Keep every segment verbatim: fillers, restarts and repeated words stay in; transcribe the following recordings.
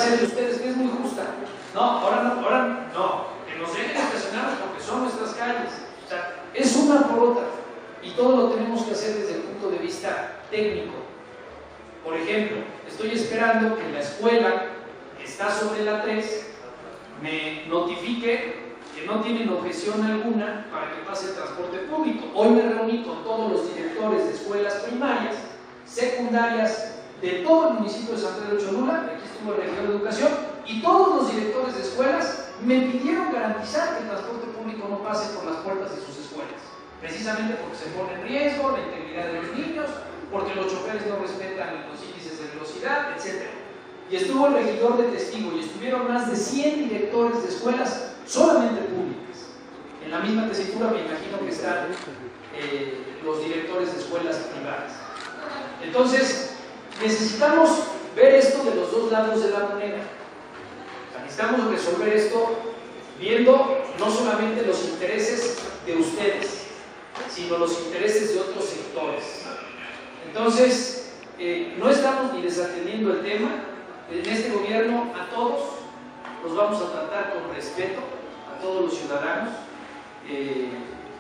ser de ustedes, que es muy justa. No, ahora no, ahora no, que nos dejen estacionarnos porque son nuestras calles. O sea, es una por otra. Y todo lo tenemos que hacer desde el punto de vista técnico. Por ejemplo, estoy esperando que la escuela que está sobre la tres me notifique que no tienen objeción alguna para que pase el transporte público. Hoy me reuní con todos los directores de escuelas primarias, secundarias, de todo el municipio de San Pedro Cholula, aquí estuvo el regidor de Educación, y todos los directores de escuelas me pidieron garantizar que el transporte público no pase por las puertas de sus escuelas, precisamente porque se pone en riesgo la integridad de los niños, porque los choferes no respetan los índices de velocidad, etcétera. Y estuvo el regidor de testigo y estuvieron más de cien directores de escuelas solamente públicas. En la misma tesitura me imagino que están eh, los directores de escuelas privadas. Entonces, necesitamos ver esto de los dos lados de la moneda. O sea, necesitamos resolver esto viendo no solamente los intereses de ustedes, sino los intereses de otros sectores. Entonces, eh, no estamos ni desatendiendo el tema. En este gobierno a todos los vamos a tratar con respeto, a todos los ciudadanos. Eh,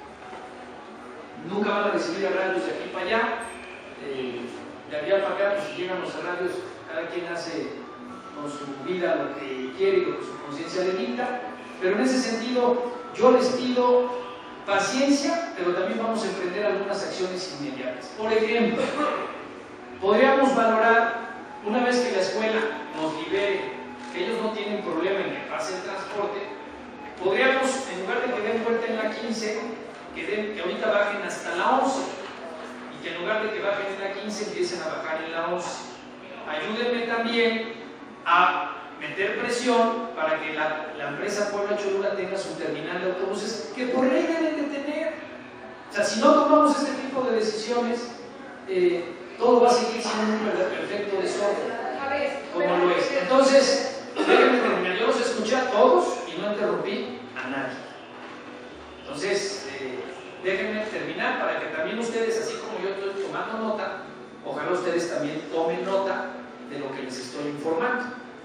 nunca van a recibir agravios de aquí para allá. Eh, de allá para acá, pues si llegan los agravios, cada quien hace con su vida lo que quiere y lo que su conciencia le dicta. Pero en ese sentido, yo les pido paciencia, pero también vamos a emprender algunas acciones inmediatas. Por ejemplo, podríamos valorar, una vez que la escuela nos libere, que ellos no tienen problema en que pase el transporte, podríamos, en lugar de que den vuelta en la quince, que, den, que ahorita bajen hasta la once, y que en lugar de que bajen en la quince, empiecen a bajar en la once. Ayúdenme también a meter presión para que la, la empresa Puebla Cholula tenga su terminal de autobuses, que por ley deben de tener. O sea, si no tomamos este tipo de decisiones, eh, todo va a seguir siendo un perfecto desorden, como lo es. Entonces, déjenme terminar. Yo los escuché a todos y no interrumpí a nadie. Entonces, eh, déjenme terminar para que también ustedes, así como yo estoy tomando nota, ojalá ustedes también tomen nota de lo que les estoy informando.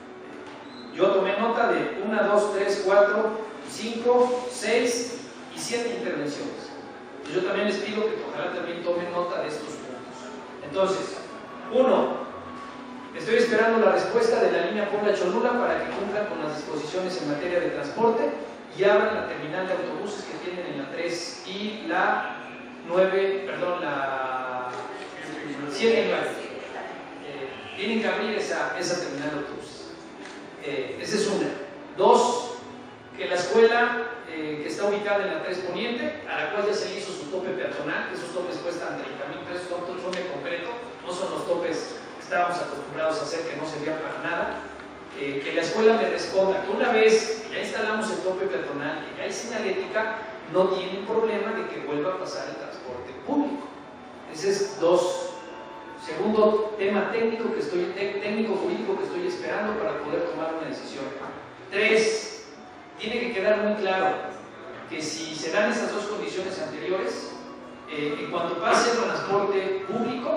Yo tomé nota de una, dos, tres, cuatro, cinco, seis y siete intervenciones. Yo también les pido que ojalá también tomen nota de estos puntos. Entonces, uno, estoy esperando la respuesta de la línea Puebla Cholula para que cumplan con las disposiciones en materia de transporte y abran la terminal de autobuses que tienen en la tres y la nueve, perdón, la siete y nueve. Eh, tienen que abrir esa, esa terminal de autobuses. Eh, esa es una. Dos, que la escuela eh, que está ubicada en la tres Poniente, a la cual ya se le hizo su tope peatonal, que esos topes cuestan treinta mil pesos, son un tope concreto, no son los topes que estábamos acostumbrados a hacer, que no servían para nada. Eh, que la escuela me responda que una vez que ya instalamos el tope peatonal, que ya hay señalética, no tienen problema de que vuelva a pasar el transporte público. Ese es dos. Segundo tema técnico que estoy, técnico jurídico que estoy esperando para poder tomar una decisión. Tres, tiene que quedar muy claro que si se dan esas dos condiciones anteriores, eh, en cuanto pase el transporte público,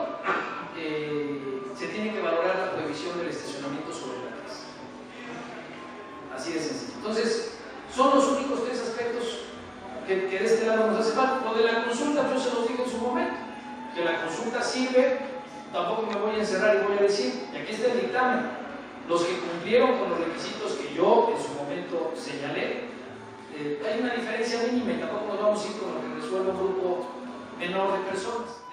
eh, se tiene que valorar la prohibición del estacionamiento sobre la tres. Así de sencillo. Entonces, son los únicos tres aspectos que, que de este lado nos hace falta. Lo de la consulta, yo se los digo en su momento, que la consulta sirve. Tampoco me voy a encerrar y voy a decir, y aquí está el dictamen, los que cumplieron con los requisitos que yo en su momento señalé, eh, hay una diferencia mínima y tampoco nos vamos a ir con lo que resuelve un grupo menor de personas.